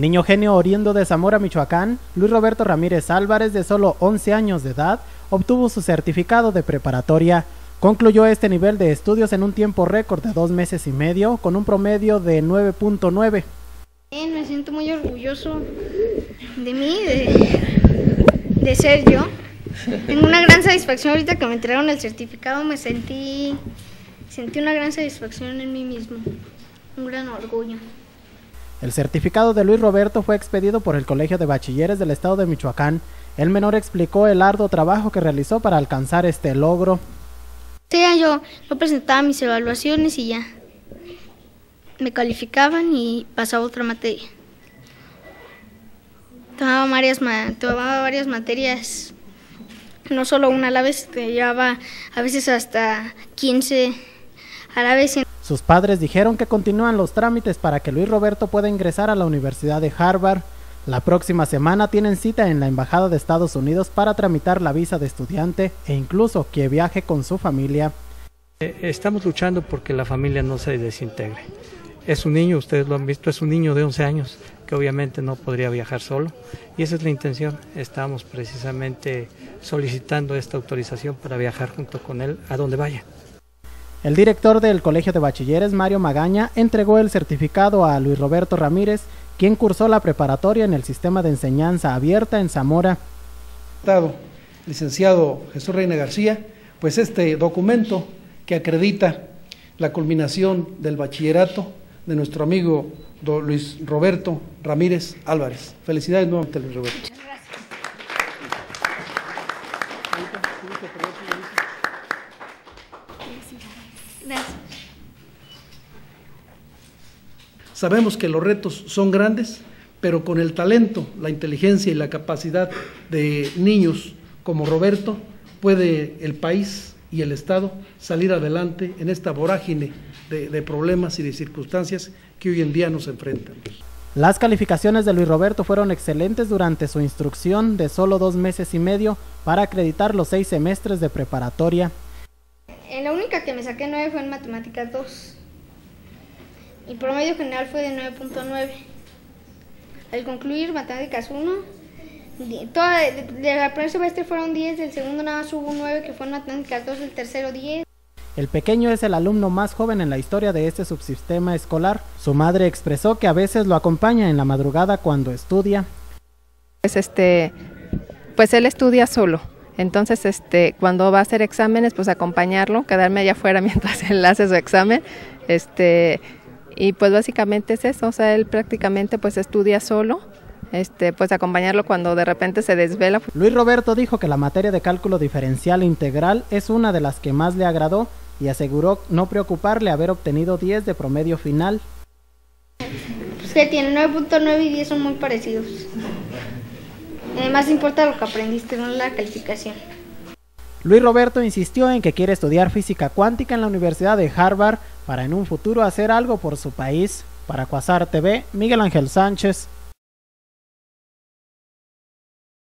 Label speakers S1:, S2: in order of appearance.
S1: niño genio oriundo de Zamora, Michoacán, Luis Roberto Ramírez Álvarez, de solo 11 años de edad, obtuvo su certificado de preparatoria. Concluyó este nivel de estudios en un tiempo récord de 2 meses y medio, con un promedio de 9.9.
S2: Me siento muy orgulloso de mí, de ser yo. Tengo una gran satisfacción ahorita que me entregaron el certificado, sentí una gran satisfacción en mí mismo, un gran orgullo.
S1: El certificado de Luis Roberto fue expedido por el Colegio de Bachilleres del Estado de Michoacán. El menor explicó el arduo trabajo que realizó para alcanzar este logro.
S2: Yo presentaba mis evaluaciones y ya me calificaban y pasaba otra materia. Tomaba varias materias, no solo una a la vez, llevaba a veces hasta 15 a la vez.
S1: Sus padres dijeron que continúan los trámites para que Luis Roberto pueda ingresar a la Universidad de Harvard. La próxima semana tienen cita en la Embajada de Estados Unidos para tramitar la visa de estudiante e incluso que viaje con su familia.
S3: Estamos luchando porque la familia no se desintegre. Es un niño, ustedes lo han visto, es un niño de 11 años que obviamente no podría viajar solo y esa es la intención. Estamos precisamente solicitando esta autorización para viajar junto con él a donde vaya.
S1: El director del Colegio de Bachilleres, Mario Magaña, entregó el certificado a Luis Roberto Ramírez, quien cursó la preparatoria en el sistema de enseñanza abierta en Zamora.
S4: Licenciado Jesús Reina García, pues este documento que acredita la culminación del bachillerato de nuestro amigo Luis Roberto Ramírez Álvarez. Felicidades nuevamente, Luis Roberto.
S2: Muchas gracias. Gracias.
S4: Sabemos que los retos son grandes, pero con el talento, la inteligencia y la capacidad de niños como Roberto, puede el país y el Estado salir adelante en esta vorágine de problemas y de circunstancias que hoy en día nos enfrentan.
S1: Las calificaciones de Luis Roberto fueron excelentes durante su instrucción de solo 2 meses y medio para acreditar los 6 semestres de preparatoria.
S2: En la única que me saqué 9 fue en Matemáticas 2. El promedio general fue de 9.9. Al concluir Matemáticas 1, del primer semestre fueron 10, del segundo nada más hubo 9, que fue en Matemáticas 2, del tercero 10.
S1: El pequeño es el alumno más joven en la historia de este subsistema escolar. Su madre expresó que a veces lo acompaña en la madrugada cuando estudia.
S5: Pues él estudia solo. Entonces, cuando va a hacer exámenes, pues acompañarlo, quedarme allá afuera mientras él hace su examen, y pues básicamente es eso, o sea, él prácticamente pues estudia solo, pues acompañarlo cuando de repente se desvela.
S1: Luis Roberto dijo que la materia de cálculo diferencial integral es una de las que más le agradó y aseguró no preocuparle haber obtenido 10 de promedio final.
S2: Pues que tiene 9.9 y 10 son muy parecidos. Más importa lo que aprendiste, no la calificación.
S1: Luis Roberto insistió en que quiere estudiar física cuántica en la Universidad de Harvard para en un futuro hacer algo por su país. Para Quasar TV, Miguel Ángel Sánchez.